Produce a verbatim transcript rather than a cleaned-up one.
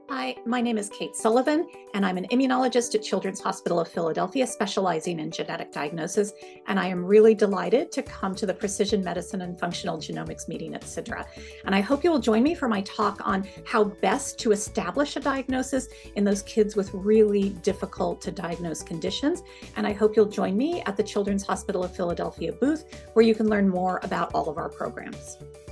Hi, my name is Kate Sullivan, and I'm an immunologist at Children's Hospital of Philadelphia, specializing in genetic diagnosis. And I am really delighted to come to the Precision Medicine and Functional Genomics meeting at C I D R A. And I hope you will join me for my talk on how best to establish a diagnosis in those kids with really difficult to diagnose conditions. And I hope you'll join me at the Children's Hospital of Philadelphia booth, where you can learn more about all of our programs.